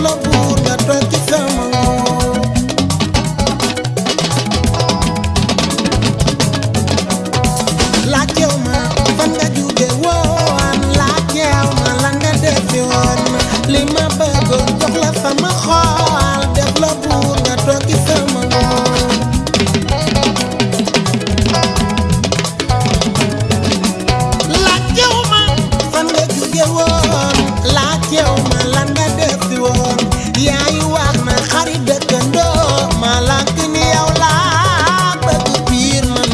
la buur nga toog ci sama nguur laaj yow ma fan nga jóge woon laaj yow ma lan nga defi woon li ma bëggoon jox la sama xol def la buur nga toog ci sama nguur laaj yow ma fan nga jóge woon laaj yow ma lan nga defi woon yaay wax na xarit dëkkandoo ma lànk ni yow laa bëgg piir man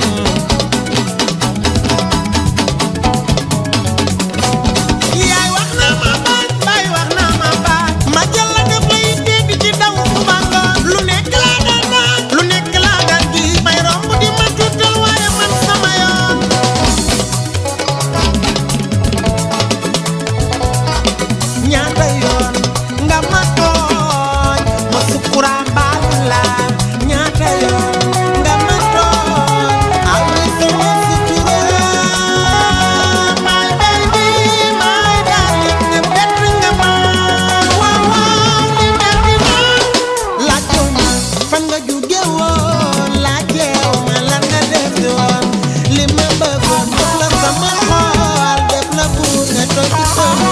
yaay wax na ma baat baay wax na ma baat ma jël la def lay dégg ci daw suba ngoon lu nekk laa daan naan lu nekk laa daan gis may romb di ma tuutal waaye man sama yoon ñaata yoon nga ma tooñ ma sukkuraan baal la ñaata yoon nga ma tooñ aw ni sama sutura my baby my darling ne bett nga ma waaw waaw ni metti na laajtew ma fan nga jóge woon laajtew ma lan nga def woon li ma bëggoon jox la sama xol def la buur nga toog ci sama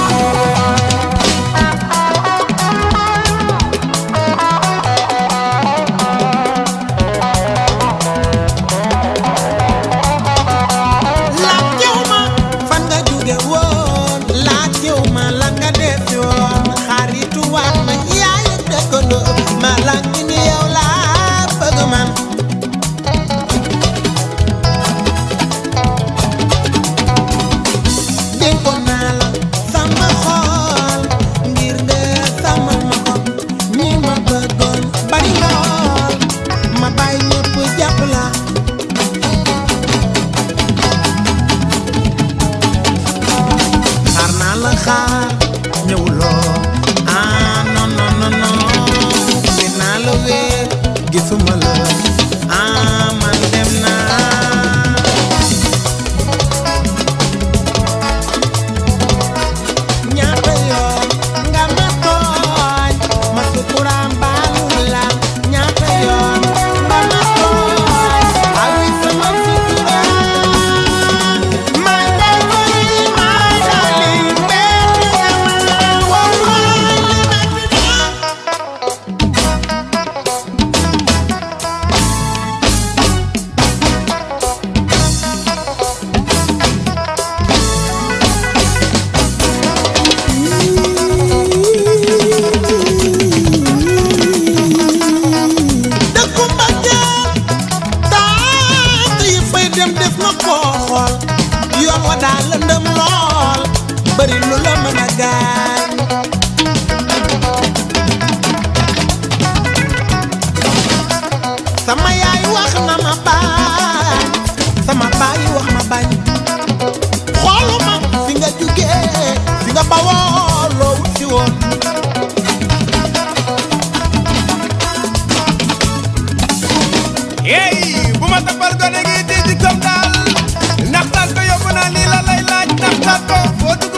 laaj yow ma fan nga jóge woon laaj yow ma lan nga def woon xaritu waat na yaay dëkkandoo ma lànk ni yow laa bëgg man dénkoon naa la sama xol ngir nga sama ma ko ñi ma bëggoon bari lool ma bàyyi ñëpp jàpp la xaar naa la xaar ñëwuloo ah non non non non dinaa la wéer gisuma la ah man dem naa ñaata yoon nga ma tooñ ma sukkuraan baalu la ñaata yoon nga ma tooñ awi sama sutura my baby my darling bett nga ma waaw waaw li metti na dëkku mbàjjeel tànk yi fay dem def na koo xool yoon wa daal lëndëm lool bari lu la mën a gaañ sama yaay wax na ma bañ sama baay wax ma bañ xooluma fi nga jugee fi nga bawoo loo wut si woon Hey, bu ma tapal gone gi di comme daal ndaxtaan ko yóbbu naa lii la lay laaj ndaxtaan ko foo dugg